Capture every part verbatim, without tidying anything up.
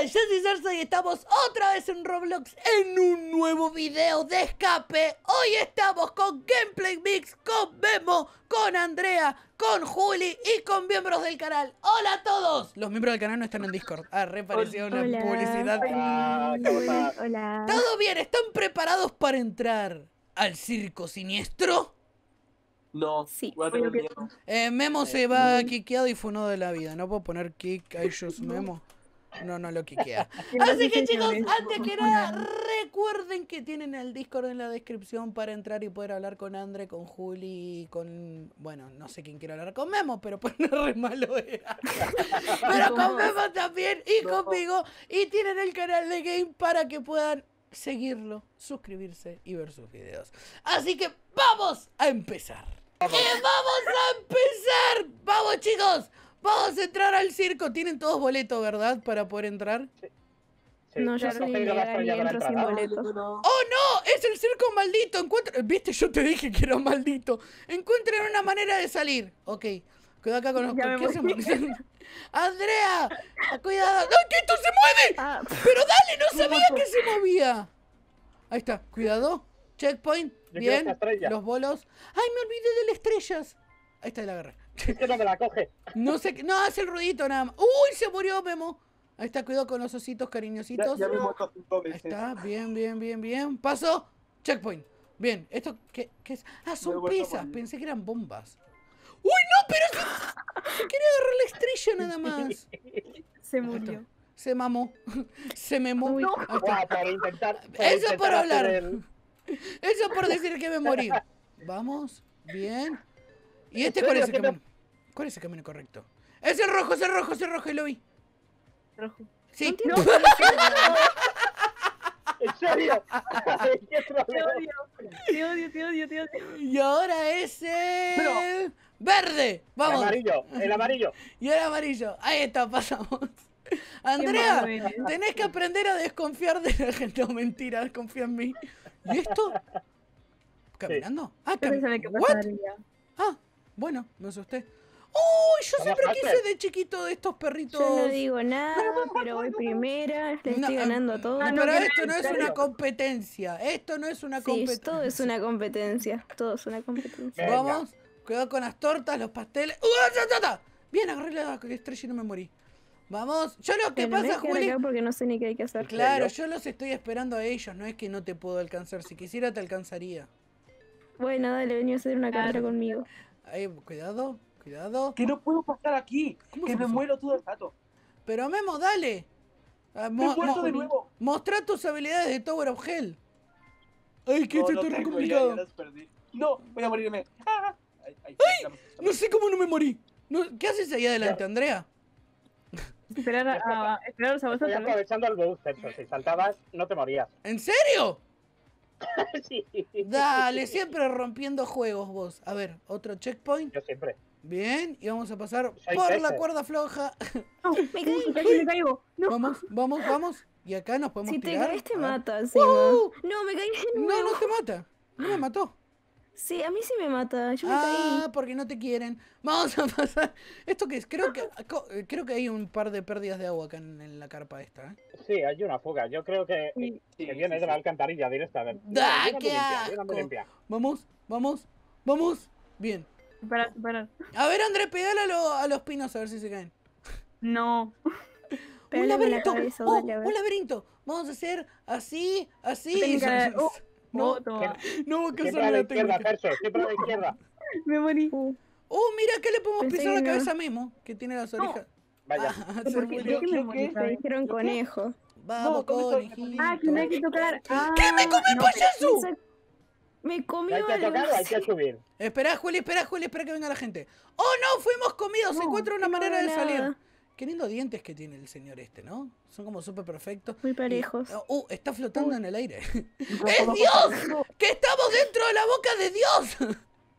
Yo soy Cersei y estamos otra vez en Roblox en un nuevo video de escape. Hoy estamos con Gameplay Mix, con Memo, con Andrea, con Juli y con miembros del canal. ¡Hola a todos! Los miembros del canal no están en Discord. Ah, repareció una Hola. publicidad. Hola. Hola. Hola. ¿Todo bien? ¿Están preparados para entrar al circo siniestro? No, Sí. voy a tener miedo. Eh, Memo se va quiqueado y funado de la vida. No puedo poner kick a ellos, Memo. No, no lo quiquea. Así que chicos, antes que nada, recuerden que tienen el Discord en la descripción para entrar y poder hablar con Andre, con Juli, con... Bueno, no sé quién quiere hablar con Memo, pero pues no re malo era. Pero con Memo también y conmigo. Y tienen el canal de Game para que puedan seguirlo, suscribirse y ver sus videos. Así que vamos a empezar. ¡Y vamos a empezar! ¡Vamos, chicos! Vamos a entrar al circo. Tienen todos boleto, ¿verdad? Para poder entrar. Sí. No, yo Claro, soy no tengo ilegal gasto y ya para entro sin entrar. boletos. ¡Oh, no! ¡Es el circo maldito! Encuentra... ¿Viste? Yo te dije que era maldito. Encuentren una manera de salir. Ok. Cuidado acá con los... Ya me ¿Qué voy. hacemos? ¡Andrea! ¡Cuidado! ¡No, que esto se mueve! Ah, ¡Pero dale! ¡No sabía que se movía! Ahí está. Cuidado. Checkpoint. Yo quiero Bien. esta estrella. Los bolos. ¡Ay, me olvidé de las estrellas! Ahí está, la agarré. Es que no me la coge. No sé qué... No, hace el ruidito nada más. ¡Uy! Se murió Memo. Ahí está. Cuidado con los ositos Ya, cariñositos. ya me he muerto cinco Ahí veces. está, bien, bien, bien, bien. Paso, checkpoint. Bien, ¿esto qué, qué es? Ah, Me he son vuelto a pesas, morir. pensé que eran bombas. ¡Uy, no! Pero se, se quería agarrar la estrella nada más. se Ahí murió. está. Se mamó. Se memó. Uy. Ahí está. Buah, por intentar. por Eso intentar por hablar. hacer el- Eso por decir que me morí. Vamos, bien. ¿Y este ¿En cuál es el serio? ¿Qué camino? ¿Cuál es el camino correcto? Es el rojo, es el rojo, es el rojo y lo vi. Rojo. Sí. No, ¿En serio? ¿Qué te problema? odio. Te odio, te odio, te odio. Y ahora es el verde. El Vamos. amarillo, el amarillo. Y el amarillo. Ahí está, pasamos. Andrea, malo eres. tenés que aprender a desconfiar de la gente. No, mentira, confía en mí. ¿Y esto? ¿Caminando? Ah, Yo cam- pensaba que ¿What? pasaría. Ah, bueno, me asusté. ¡Uy! Yo ¿Cómo siempre pasaste? quise de chiquito de estos perritos. Yo no digo nada, pero voy primera. Le No, estoy ganando a todos. Pero No, que- esto no es ¿en serio? una competencia. Esto no es una Sí, competencia. todo es una competencia. Todo es una competencia. Venga. Vamos, cuidado con las tortas, los pasteles. ¡Uh, ta, ta, ta! Bien, agarré la estrella y no me morí. Vamos. Yo lo que Pero me pasa, voy a quedar Juli. acá porque no sé ni qué hay que hacer. Claro, serio? yo los estoy esperando a ellos. No es que no te puedo alcanzar. Si quisiera, te alcanzaría. Bueno, dale, vení a hacer una carrera conmigo. Ahí, cuidado, cuidado. Que no puedo pasar aquí. ¿Cómo Que se me pasó? muero todo el rato. Pero Memo, dale. Ah, Me he mo- muerto mo- de nuevo. Mostrá tus habilidades de Tower of Hell. Ay, que No, esto no es re tengo, complicado. ya, ya las perdí. No, voy a morirme. Ah, ay, ay, ya me- No sé cómo no me morí. No, ¿qué haces ahí adelante, Andrea? Esperar a, a, esperaros a Estoy vosotros. aprovechando el boost, hecho. Si saltabas, no te morías. ¿En serio? Sí. Dale, siempre rompiendo juegos vos. A ver, otro checkpoint. Yo siempre. Bien, y vamos a pasar Soy por la peje. cuerda floja. No, me caí, casi me caigo. No, Vamos, vamos, vamos. Y acá nos podemos si te tirar. caes te A ver. mata encima. ¡Uh! No, me caí de No, nuevo. no te mata. No me mató. Sí, a mí sí me mata. Yo me Ah, caí. porque no te quieren. Vamos a pasar. ¿Esto qué es? Creo que, co- creo que hay un par de pérdidas de agua acá en, en la carpa esta, ¿eh? Sí, hay una fuga. Yo creo que, Sí. Sí, que viene sí, de la sí. alcantarilla directamente. ¡Da, Viene muy qué limpia, viene muy asco! limpia. Vamos, vamos, vamos. Bien. Para, para. A ver, André, pegale a, lo- a los pinos a ver si se caen. No. ¡Un Pégale con la laberinto! cabeza, ¡Oh, dale, a ver. un laberinto! Vamos a hacer así, así. Tengo que haber- No, oh, no, oh, toma. no, que Siempre hacer a la la izquierda, técnica. Perso. Siempre a la izquierda. Me morí. Uh, Oh, mira, ¿qué le podemos Pensé pisar que la no. cabeza a Memo? Que tiene las orejas. Vaya. Ah, se ¿Por qué, murió. ¿por qué me ¿Qué, morí? qué? Me dijeron ¿Yo qué? conejo. Vamos, No, ¿cómo estoy? conejito. Ah, que no hay que tocar. Ah, ¿Qué me come el no, payaso? me sa- Me comió ¿Hay que algo. tocar o hay que así. subir? Espera, Juli, espera, Juli, espera que venga la gente. ¡Oh, no! ¡Fuimos comidos! Se No, encuentra una no manera de hago salir. nada. Qué lindos dientes que tiene el señor este, ¿no? Son como súper perfectos. Muy Y- parejos. ¡Uh! Está flotando Uy. en el aire. ¡Es ¿Cómo Dios! ¡Que estamos dentro de la boca de Dios!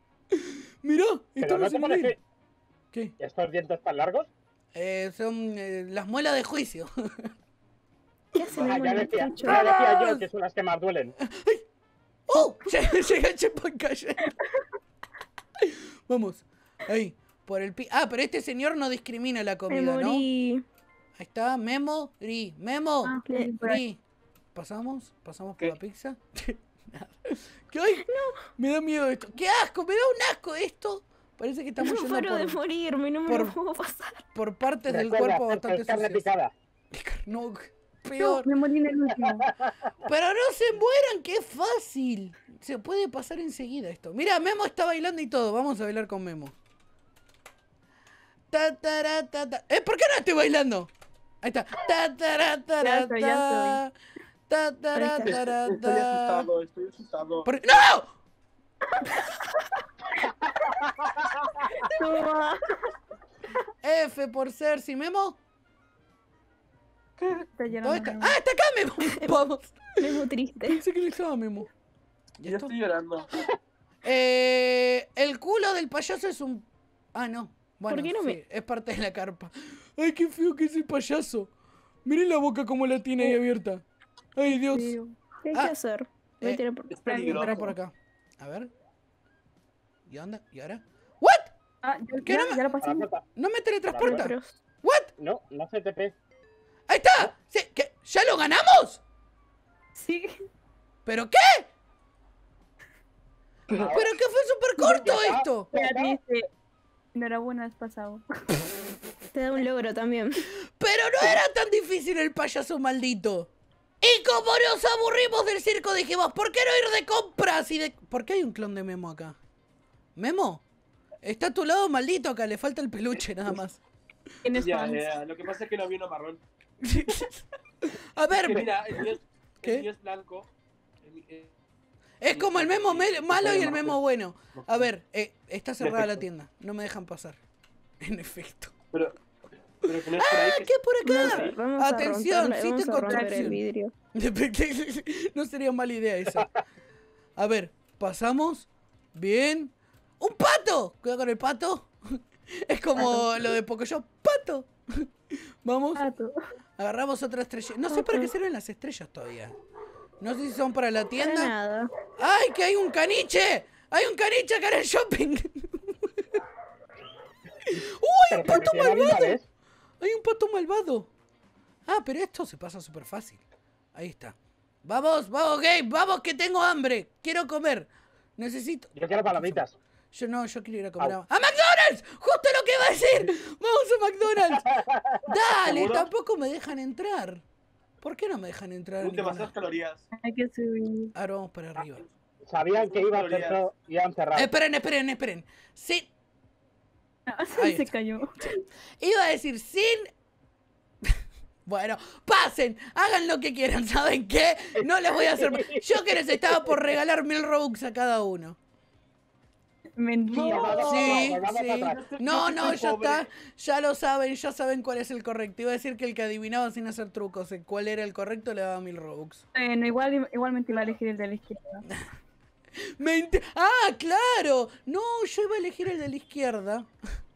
Mirá, Pero no estamos te en el pones aire. que ¿Qué? estos dientes tan largos. Eh, son eh, las muelas de juicio. ¿Qué hacen Ah, ahí ya con el decía, techo? ya decía yo que son las que más duelen. ¡Oh! Llega el checkpoint cayendo. Vamos. Ahí. Por el pi... Ah, pero este señor no discrimina la Me comida, ¿no? morí. Ahí está, Memo, Ri, Memo, Ah, eh, sí, por ahí. Ri. ¿Pasamos? ¿Pasamos por ¿Qué? la pizza? Nada. ¿Qué hay? No. Me da miedo esto. ¡Qué asco! Me da un asco esto. Parece que estamos No yendo paro de por, morirme, no me por- lo puedo pasar. por partes del Recuerda, cuerpo esto bastante es carne sucias. picada. No, No, peor. me morí en el último. Pero no se mueran, que es fácil. Se puede pasar enseguida esto. Mira, Memo está bailando y todo. Vamos a bailar con Memo. Ta, tara, ta, ta. ¿Eh? ¿Por qué no estoy bailando? Ahí está. Ta, tara, tara, Ya estoy, ya ta. Ta, tara, Ahí está. tara, Estoy ta. asustado, estoy asustado. ¿Por- ¡No! Toma. F por Cersei. ¿Memo? Está llorando. ¿Dónde está? Memo. ¡Ah, está acá, Memo! Vamos. Memo triste. Pensé que le estaba Memo. ¿Y Yo esto? estoy llorando. Eh, el culo del payaso es un... Ah, no. Bueno, ¿Por qué no sí, me- es parte de la carpa. Ay, qué feo que es el payaso. Miren la boca como la tiene ahí abierta. Ay, Dios. Dios. ¿Qué hay Ah, que hacer? Voy eh, a tirar por... Es peligroso. Espera por acá. A ver. ¿Y onda? ¿Y ahora? ¿What? Ah, yo, ¿Qué ya, no me- ya lo A pasé. la puerta. No me teletransporta. Pero- ¿What? No, no se te pe. Ahí está. Sí, ¿qué? ¿Ya lo ganamos? Sí. ¿Pero qué? ¿Pero qué fue súper corto Ya está. esto? Ya dice, enhorabuena, has pasado. Te da un logro también. Pero no era tan difícil el payaso maldito. Y como nos aburrimos del circo, dijimos, ¿por qué no ir de compras? Y de... ¿Por qué hay un clon de Memo acá? ¿Memo? Está a tu lado maldito acá, le falta el peluche nada más. Tienes Ya, fans. ya, lo que pasa es que no vi uno marrón. A ver, Que mira, el mío es, ¿Qué? el mío es blanco. El mi- eh, es como el Memo me- malo y el Memo bueno. A ver, eh, está cerrada la tienda, no me dejan pasar. En efecto. Pero, pero que no es por ahí ¡Ah, que qué por Vamos acá! a- vamos a Atención, romperle- sitio vamos a romper construcción. el vidrio. No sería mala idea esa. A ver, pasamos. Bien. ¡Un pato! Cuidado con el pato. Es como lo de Pocoyo. ¡Pato! Vamos, Pato. agarramos otra estrella. No sé para qué sirven las estrellas todavía. No sé si son para la Para tienda. nada. ¡Ay, que hay un caniche! ¡Hay un caniche acá en el shopping! ¡Uy, Pero un pato porque tiene malvado! animales. ¡Hay un pato malvado! Ah, pero esto se pasa súper fácil. Ahí está. Vamos, vamos, Gabe, vamos que tengo hambre. Quiero comer. Necesito... Yo quiero palomitas. Yo no, yo quiero ir a comer a... Au. ¡A McDonald's! ¡Justo lo que iba a decir! ¡Vamos a McDonald's! ¡Dale! ¿Seguro? Tampoco me dejan entrar. ¿Por qué no me dejan entrar? son ninguna? demasiadas calorías. Hay que subir. Ahora vamos para arriba. Sabían que iba a hacer eso y han cerrado. Esperen, esperen, esperen. Sí, Ah, Ahí se está. cayó. iba a decir sin... Bueno, pasen, hagan lo que quieran, ¿saben qué? No les voy a hacer más. Yo que les estaba por regalar mil Robux a cada uno. Mentira. No. Sí, volvamos sí. para atrás. No, Yo no, soy ya pobre. está. Ya lo saben, ya saben cuál es el correcto. Iba a decir que el que adivinaba sin hacer trucos eh, cuál era el correcto le daba mil Robux. Bueno, igual, igualmente iba a elegir el de la izquierda. Mente- ¡Ah, claro! No, yo iba a elegir el de la izquierda.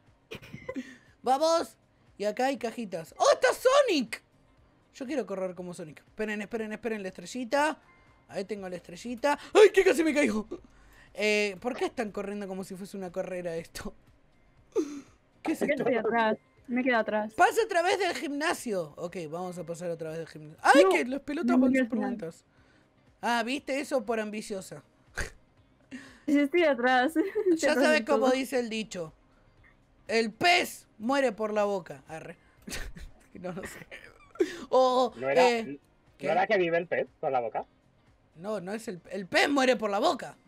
Vamos. Y acá hay cajitas. ¡Oh, está Sonic! Yo quiero correr como Sonic. Esperen, esperen, esperen la estrellita. Ahí tengo la estrellita. ¡Ay, que casi me caigo! Eh, ¿por qué están corriendo como si fuese una carrera esto? ¿Qué es Yo esto? estoy atrás. Me quedo atrás. Pasa a través del gimnasio. Ok, vamos a pasar a través del gimnasio. ¡Ay, No, que las pelotas no van murió al súper final. lentas! Ah, ¿viste eso por ambiciosa? Yo estoy atrás. Ya Te sabes todo. cómo dice el dicho. El pez muere por la boca. Arre. No, no sé. O, ¿No era, eh, ¿qué? ¿No era que vive el pez por la boca? no, no es el... El pez muere por la boca.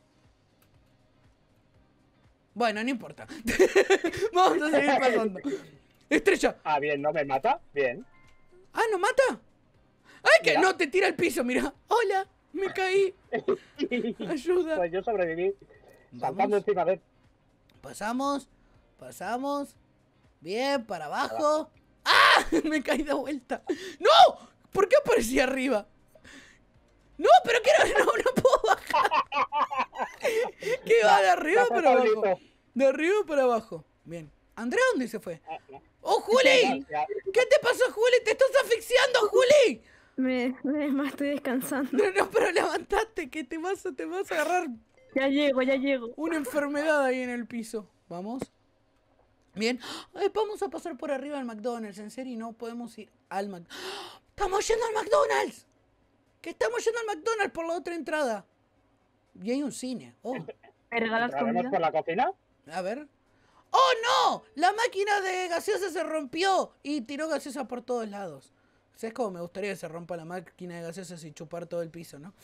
Bueno, no importa. Vamos a seguir pasando. Estrella. Ah, bien, no me mata. Bien. Ah, ¿no mata? ¡Ay, que Mira. no! Te tira al piso, mira. Hola, me caí. Ayuda. Pues yo sobreviví saltando Vamos. encima de él. Pasamos, pasamos. Bien, para abajo. ¡Ah! Me caí de vuelta. ¡No! ¿Por qué aparecí arriba? No, pero que no, no, no puedo bajar. ¿Qué va de arriba Gracias, para abajo? Pablito. De arriba para abajo. Bien. ¿Andrea dónde se fue? Ah, no. ¡Oh, Juli! Ya, ¿Qué te pasó, Juli? ¡Te estás asfixiando, Juli! Me, me más estoy descansando. No, no, pero levantaste, que te vas, a- te vas a agarrar Ya llego, ya llego. una enfermedad ahí en el piso. Vamos. Bien. Ay, vamos a pasar por arriba al McDonald's. En serio, no podemos ir al McDonald's. ¡Estamos yendo al McDonald's! ¡Que estamos yendo al McDonald's por la otra entrada! Y hay un cine. Oh. ¿Me regalas ¿Entraremos comida? por la cocina? A ver. ¡Oh, no! La máquina de gaseosa se rompió y tiró gaseosa por todos lados. ¿Sabes cómo me gustaría que se rompa la máquina de gaseosas y chupar todo el piso, no?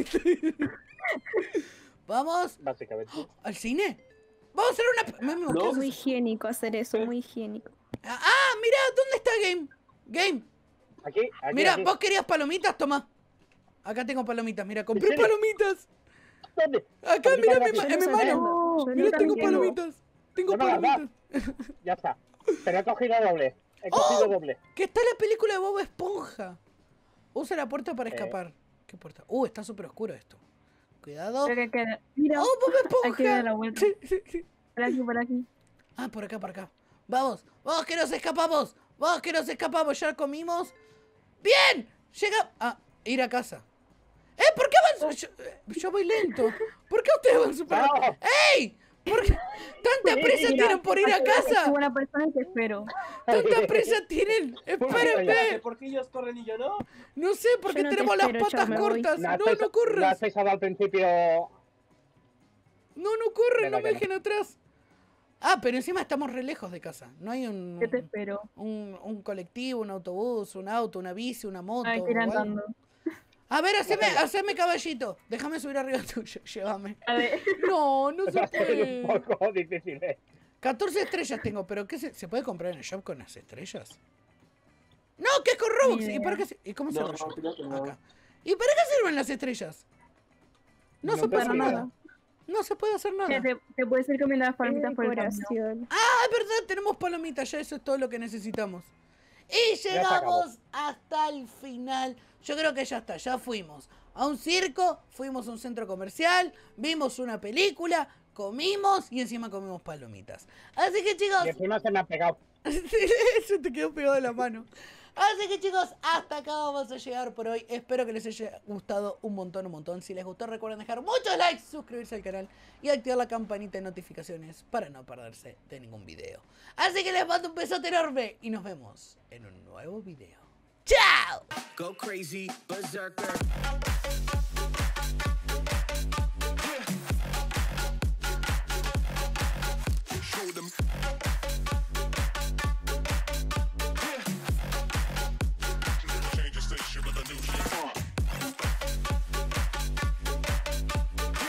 ¿Vamos? Básicamente. ¿Al cine? Vamos a hacer una... Memo, ¿qué No. haces? Muy higiénico hacer eso, muy higiénico. Ah, ah, mira, ¿dónde está Game? Game, Aquí, aquí, mira, aquí. vos querías palomitas, toma. Acá tengo palomitas, mira, compré ¿En serio? palomitas. ¿Dónde? Acá, Palomitas mira, en mi, gratis. ma- en mi Yo no mano. sabía. Yo Mira, no tengo sabía. palomitas. Tengo No me las das. palomitas. Ya está. Pero he cogido doble. He cogido ¡Oh! doble. Que está la película de Bob Esponja. Usa la puerta para Eh. escapar. ¿Qué puerta? Uh, está súper oscuro esto. Cuidado. Creo que queda. Mira, ¡Oh, Bob hay que dar Esponja! la vuelta. Sí, sí, sí. Por aquí, por aquí. Ah, por acá, por acá. Vamos, vamos que nos escapamos. Vamos que nos escapamos. Ya comimos. ¡Bien! Llega... Ah, ir a casa. ¡Eh! ¿Por qué van...? Yo, eh, yo voy lento. ¿Por qué ustedes van súper ¡Vamos! rápido? ¡Ey! ¿Por qué tanta prisa Mira, tienen por ir a Soy casa? buena persona y te espero. ¿Tanta prisa tienen? Espérenme. ¿Por qué ellos corren y yo no? No sé, porque Yo no te tenemos las espero, patas chao, me voy. cortas. No, No, has no No corras. has pensado al principio. No, no corren, Venga, no me que no. dejen atrás. Ah, pero encima estamos re lejos de casa. No hay un, Yo te espero. un, un colectivo, un autobús, un auto, una bici, una moto. Hay que ir o algo. andando. A ver, haceme, haceme caballito. Déjame subir arriba tuyo. Llévame. A ver. No, no se Va a ser un puede. poco difícil, ¿eh? catorce estrellas tengo, pero ¿qué se, ¿se puede comprar en el shop con las estrellas? No, que es con Robux. Ni ¿Y, para idea. qué, se- ¿Y cómo se No, lo no, creo que no. Acá. ¿Y para qué sirven las estrellas? No, No se puede tengo hacer ni idea. nada. No se puede hacer nada. Ya te, te puedes ir comiendo las palomitas por el camino. Decoración. Ah, es verdad, tenemos palomitas, ya eso es todo lo que necesitamos. Y se acabó. llegamos hasta el final. Yo creo que ya está, ya fuimos a un circo, fuimos a un centro comercial, vimos una película, comimos y encima comimos palomitas. Así que chicos, Y encima se me ha pegado. se te quedó pegado de la mano. Así que chicos, hasta acá vamos a llegar por hoy. Espero que les haya gustado un montón, un montón. Si les gustó, recuerden dejar muchos likes, suscribirse al canal y activar la campanita de notificaciones para no perderse de ningún video. Así que les mando un besote enorme y nos vemos en un nuevo video. ¡Chao! Go crazy, berserker.